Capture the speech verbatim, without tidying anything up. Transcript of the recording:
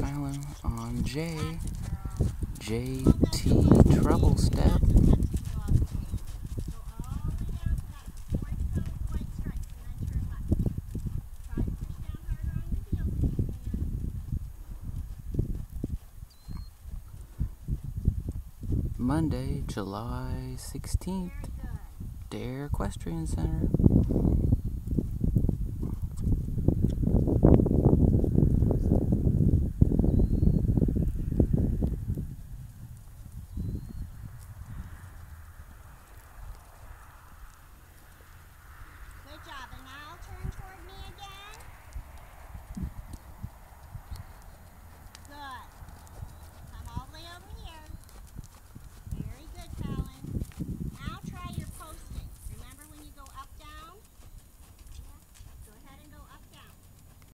Fallon on J, J T Troublestep. Monday, July sixteenth, Dare Equestrian Center.